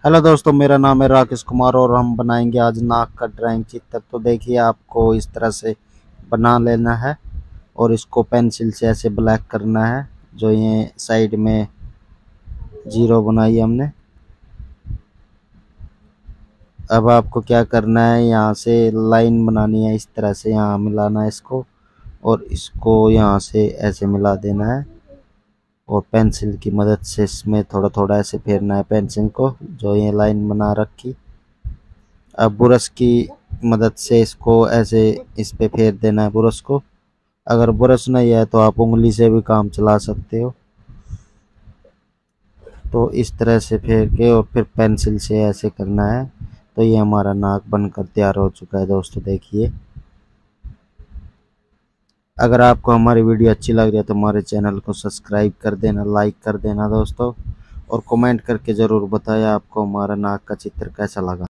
Hello दोस्तों, मेरा नाम है राकेश कुमार और हम बनाएंगे आज नाक का ड्राइंग चित्र। तो देखिए, आपको इस तरह से बना लेना है और इसको पेंसिल से ऐसे ब्लैक करना है। जो ये साइड में जीरो बनाई हमने। अब आपको क्या करना है, यहाँ से लाइन बनानी है, इस तरह से यहाँ मिलाना है इसको और इसको यहाँ से ऐसे मिला देना है और पेंसिल की मदद से इसमें थोड़ा थोड़ा ऐसे फेरना है पेंसिल को, जो ये लाइन बना रखी। अब ब्रश की मदद से इसको ऐसे इस पे फेर देना है ब्रश को। अगर ब्रश नहीं है तो आप उंगली से भी काम चला सकते हो। तो इस तरह से फेर के और फिर पेंसिल से ऐसे करना है। तो ये हमारा नाक बनकर तैयार हो चुका है दोस्तों, देखिए। अगर आपको हमारी वीडियो अच्छी लग रही है तो हमारे चैनल को सब्सक्राइब कर देना, लाइक कर देना दोस्तों, और कमेंट करके ज़रूर बताएं आपको हमारा नाक का चित्र कैसा लगा।